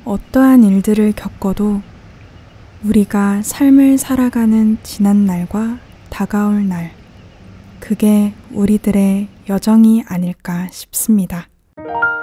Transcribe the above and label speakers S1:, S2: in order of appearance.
S1: 어떠한 일들을 겪어도 우리가 삶을 살아가는 지난 날과 다가올 날, 그게 우리들의 여정이 아닐까 싶습니다.